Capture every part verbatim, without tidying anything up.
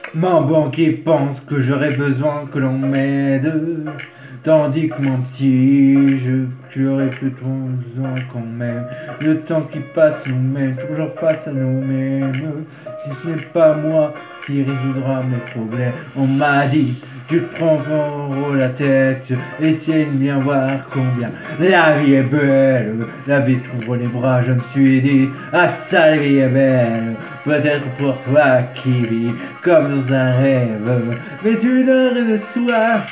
Mon banquier pense que j'aurais besoin que l'on m'aide, tandis que mon petit, je j'aurais plus trop besoin qu'on m'aime. Le temps qui passe nous mène toujours face à nous-mêmes. Si ce n'est pas moi qui résoudra mes problèmes, on m'a dit, tu te prends trop la tête, essaye de bien voir combien la vie est belle. La vie t'ouvre les bras, je me suis dit, ah ça la vie est belle. Peut-être pour toi qui vis comme dans un rêve, mais tu ne rêves soir.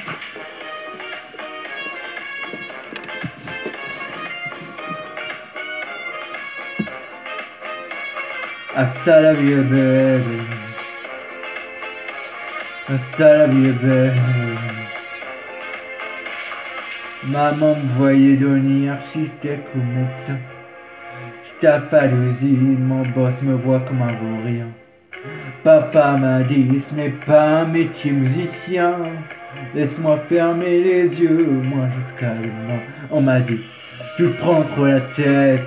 Ah ça la vie est belle, ah ça la vie est belle. Maman me voyait devenir architecte ou médecin. Je tape à l'usine, mon boss me voit comme un vaurien. Papa m'a dit, ce n'est pas un métier musicien. Laisse-moi fermer les yeux, moi jusqu'à demain. On m'a dit, tu te prends trop la tête.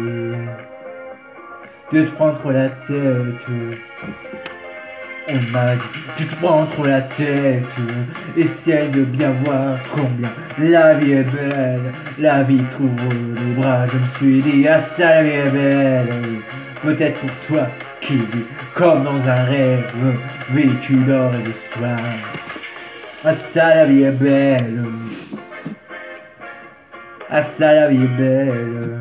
Tu te prends trop la tête. On m'a dit, tu te prends trop la tête. Essaye de bien voir combien la vie est belle. La vie t'ouvre les bras, je me suis dit, ah ça la vie est belle. Peut-être pour toi qui vis comme dans un rêve, vêtu d'or et de soir. Ah ça la vie est belle. Ah ça la vie est belle.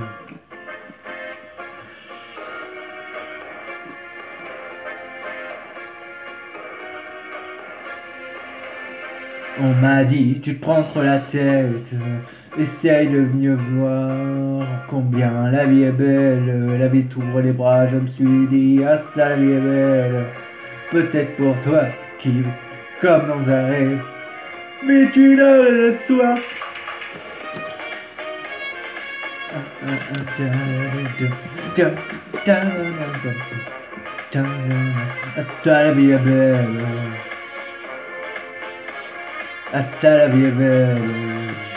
On m'a dit, tu te prends trop la tête, essaye de mieux voir combien la vie est belle, la vie t'ouvre les bras, je me suis dit, ah ça la vie est belle, peut-être pour toi qui vis comme dans un rêve, mais tu l'as le soir. Ah ça la vie est belle. Ah ça la vie est belle.